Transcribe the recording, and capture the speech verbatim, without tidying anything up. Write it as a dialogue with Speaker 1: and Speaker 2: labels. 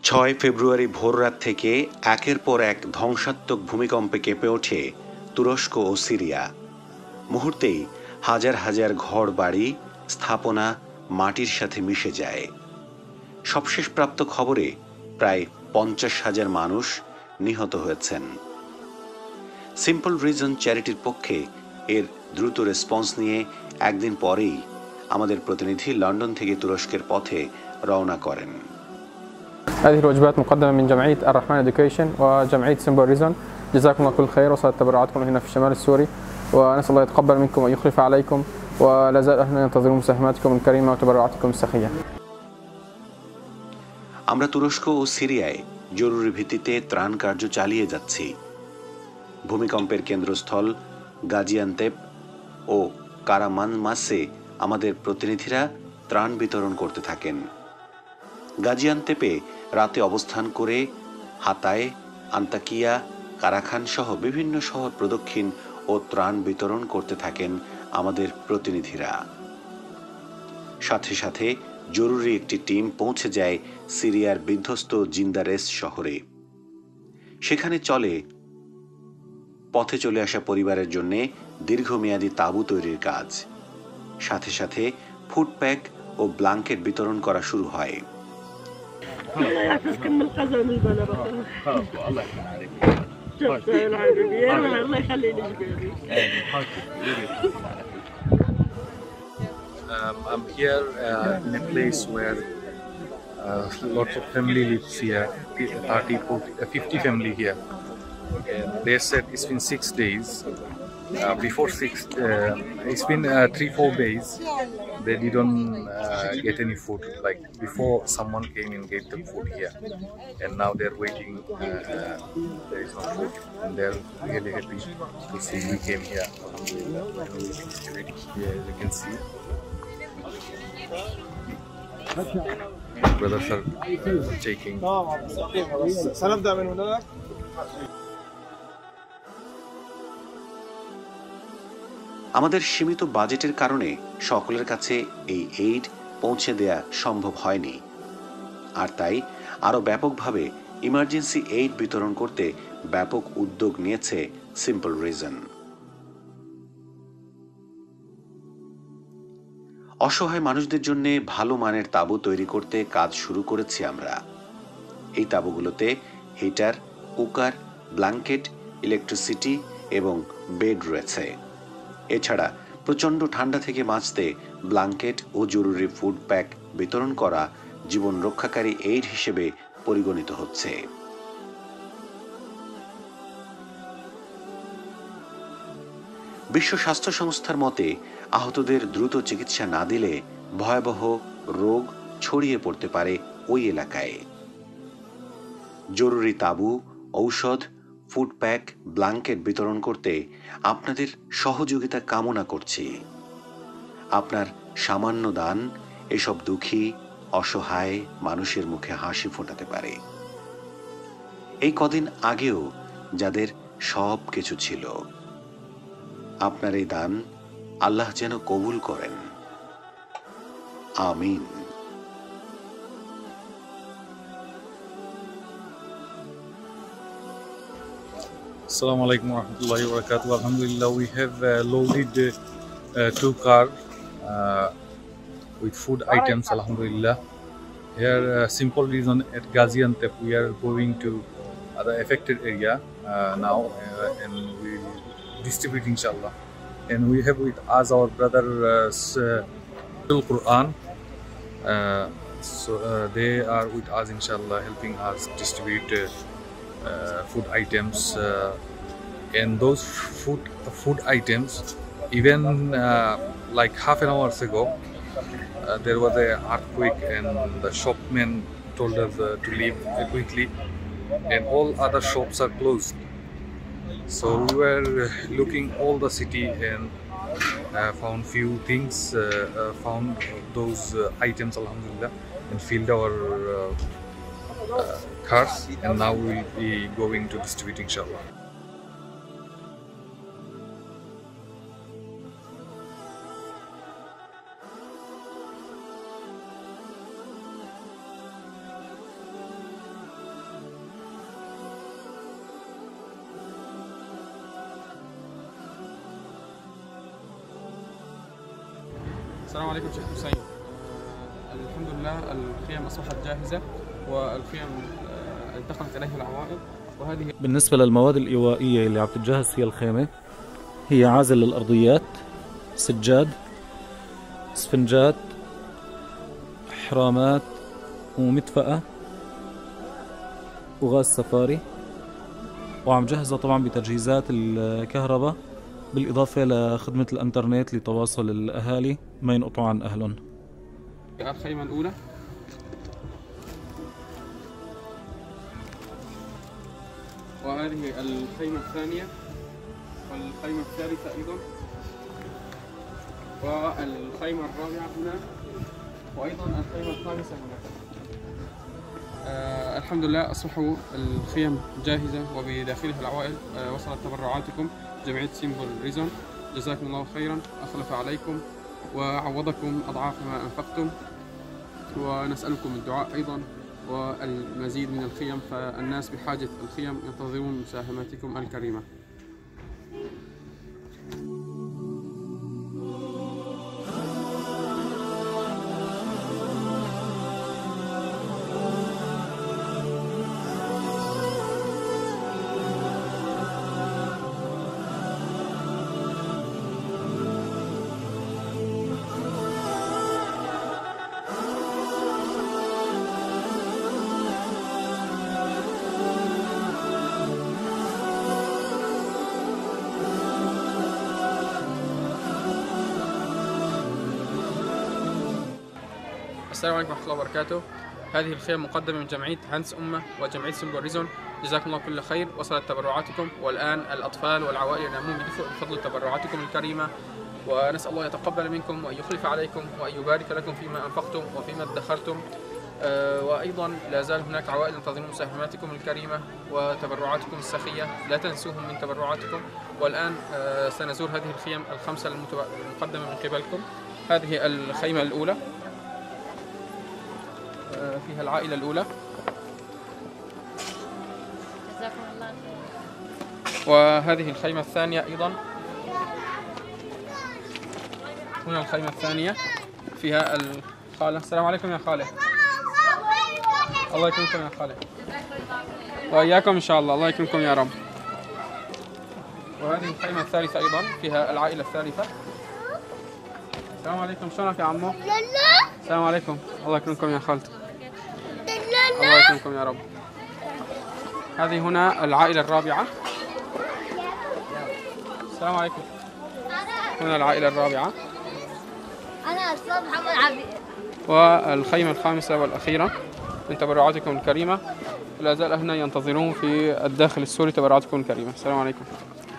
Speaker 1: ছয় ফেব্রুয়ারি ভোররাত থেকে একের পর এক ধ্বংসাত্মক ভূমিকম্পে কেঁপে ওঠে তুরস্ক ও সিরিয়া। মুহূর্তেই হাজার হাজার ঘর বাড়ি স্থাপনা মাটির সাথে মিশে যায়। সবশেষ প্রাপ্ত খবরে প্রায় পঞ্চাশ হাজার মানুষ নিহত হয়েছেন। সিম্পল রিজন চ্যারিটির পক্ষে এর দ্রুত রেসপন্স নিয়ে একদিন পরেই আমাদের প্রতিনিধি লন্ডন থেকে তুরস্কের পথে রওনা করেন।
Speaker 2: هذه الوجبات مقدمة من جمعية الرحمن إديوكيشن وجمعية سيمبل ريزون. جزاكم الله كل خير وصلت تبرعاتكم هنا في الشمال السوري، ونسأل الله يتقبل منكم ويخلف عليكم، ولا زال أهلنا ينتظرون مساهماتكم الكريمة وتبرعاتكم السخية.
Speaker 1: আমরা তুরস্ক ও সিরিয়ায় জরুরি ভিত্তিতে ত্রাণ কার্য চালিয়ে যাচ্ছি। ভূমিকম্পের কেন্দ্রস্থল গাজিয়ান্তেপ ও কারামানমাসে আমাদের প্রতিনিধিরা ত্রাণ বিতরণ করতে থাকেন। গাজিয়ান্তেপে রাতে অবস্থান করে হাতায়, আন্তাকিয়া, কারাখান সহ বিভিন্ন শহর প্রদক্ষিণ ও ত্রাণ বিতরণ করতে থাকেন আমাদের প্রতিনিধিরা। সাথে সাথে জরুরি একটি টিম পৌঁছে যায় সিরিয়ার বিধ্বস্ত জিন্দারেস শহরে। সেখানে চলে পথে চলে আসা পরিবারের জন্য দীর্ঘমেয়াদী তাঁবু তৈরির কাজ। সাথে সাথে ফুড প্যাক ও ব্ল্যাঙ্কেট বিতরণ করা শুরু হয়।
Speaker 3: الله يحفظكم من القذى ومن البلاء. الله يخليك. شفت العربية الله يخلي لي جبالي.
Speaker 4: Um, I'm here uh, in a place where uh, lots of family lives here, thirty, forty, fifty family here. And they said it's been six days. Uh, before six, uh, it's been uh, three, four days. They didn't uh, get any food. Like before, someone came and gave them food here, and now they're waiting. Uh, uh, there is no food, and they're really happy to see we came here. Yeah, as you can see, brothers are taking.
Speaker 1: আমাদের সীমিত বাজেটের কারণে সকলের কাছে এই এইড পৌঁছে দেয়া সম্ভব হয়নি, আর তাই আরও ব্যাপকভাবে ইমার্জেন্সি এইড বিতরণ করতে ব্যাপক উদ্যোগ নিয়েছে সিম্পল রিজন। অসহায় মানুষদের জন্য ভালো মানের তাঁবু তৈরি করতে কাজ শুরু করেছি আমরা। এই তাঁবুগুলোতে হিটার, কুকার, ব্ল্যাঙ্কেট, ইলেকট্রিসিটি এবং বেড রয়েছে। এছাড়া প্রচণ্ড ঠান্ডা থেকে বাঁচতে ব্ল্যাঙ্কেট ও জরুরি ফুড প্যাক বিতরণ করা জীবন রক্ষাকারী এইড হিসেবে পরিগণিত হচ্ছে। বিশ্ব স্বাস্থ্য সংস্থার মতে আহতদের দ্রুত চিকিৎসা না দিলে ভয়াবহ রোগ ছড়িয়ে পড়তে পারে ওই এলাকায়। জরুরি তাঁবু, ঔষধ, ফুড প্যাক, ব্ল্যাঙ্কেট বিতরণ করতে আপনাদের সহযোগিতা কামনা করছি। আপনার সামান্য দান এসব দুঃখী অসহায় মানুষের মুখে হাসি ফোটাতে পারে। এই কদিন আগেও যাদের সব কিছু ছিল, আপনার এই দান আল্লাহ যেন কবুল করেন। আমিন।
Speaker 4: Assalamu alaikum wa rahmatullahi wa barakatuh. Alhamdulillah, we have uh, loaded uh, uh, two cars uh, with food items. Alhamdulillah. Here, uh, Simple Reason at Gaziantep, we are going to uh, the affected area uh, now, uh, and we distribute inshallah. And we have with us our brother uh, Quran. Uh, so uh, they are with us inshallah, helping us distribute uh, Uh, food items, uh, and those food food items, even uh, like half an hour ago, uh, there was an earthquake, and the shopmen told us uh, to leave quickly, and all other shops are closed. So we were looking all the city and uh, found few things, uh, uh, found those uh, items, alhamdulillah, and filled our uh, Uh, cars, and now we will be going to distribute inshallah.
Speaker 2: السلام عليكم شيخ حسين. آه الحمد لله الخيم أصبحت جاهزة والخيم آه انتقلت إليها العوائق. وهذه
Speaker 5: بالنسبة للمواد الإيوائية اللي عم تتجهز فيها الخيمة، هي عازل للأرضيات، سجاد، اسفنجات، حرامات، ومدفأة، وغاز سفاري، وعم جهزها طبعا بتجهيزات الكهرباء بالإضافة لخدمة الإنترنت لتواصل الأهالي ما ينقطعوا عن أهلهم.
Speaker 2: الخيمة الأولى، وهذه الخيمة الثانية، والخيمة الثالثة أيضا، والخيمة الرابعة هنا، وأيضا الخيمة الخامسة هنا. آه الحمد لله أصبحوا الخيم جاهزة وبداخلها العوائل. آه وصلت تبرعاتكم جمعية سيمبل ريزون، جزاكم الله خيرا، أخلف عليكم وعوضكم أضعاف ما أنفقتم، ونسألكم الدعاء أيضا والمزيد من الخيم، فالناس بحاجة الخيم ينتظرون مساهماتكم الكريمة. السلام عليكم ورحمة الله وبركاته. هذه الخيم مقدمة من جمعية هانس أمة وجمعية سيمبل ريزون، جزاكم الله كل خير. وصلت تبرعاتكم، والآن الأطفال والعوائل ينامون بدفء بفضل تبرعاتكم الكريمة، ونسأل الله يتقبل منكم وأن يخلف عليكم وأن يبارك لكم فيما أنفقتم وفيما ادخرتم. أه وأيضا لا زال هناك عوائل ينتظرون مساهماتكم الكريمة وتبرعاتكم السخية، لا تنسوهم من تبرعاتكم. والآن أه سنزور هذه الخيم الخمسة المقدمة من قبلكم. هذه الخيمة الأولى فيها العائلة الأولى،
Speaker 6: جزاكم الله خير.
Speaker 2: وهذه الخيمة الثانية أيضا، هنا الخيمة الثانية فيها الخالة. السلام عليكم يا خالة. الله يكرمكم يا خالة، وإياكم إن شاء الله، الله يكرمكم يا رب. وهذه الخيمة الثالثة أيضا فيها العائلة الثالثة. السلام عليكم، شلونك يا عمو؟ السلام عليكم، الله يكرمكم يا خالتي، الله يكرمكم يا رب. هذه هنا العائلة الرابعة. السلام عليكم. هنا العائلة الرابعة.
Speaker 6: أنا أستاذ محمد عبيد.
Speaker 2: والخيمة الخامسة والأخيرة من تبرعاتكم الكريمة. لا زال هنا ينتظرون في الداخل السوري تبرعاتكم الكريمة. السلام عليكم.